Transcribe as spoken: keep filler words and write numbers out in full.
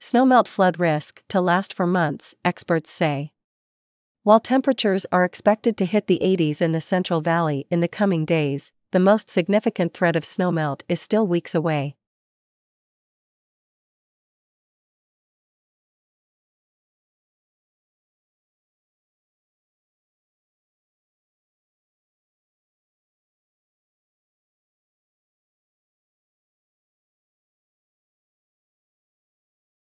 Snowmelt flood risk to last for months, experts say. While temperatures are expected to hit the eighties in the Central Valley in the coming days, the most significant threat of snowmelt is still weeks away.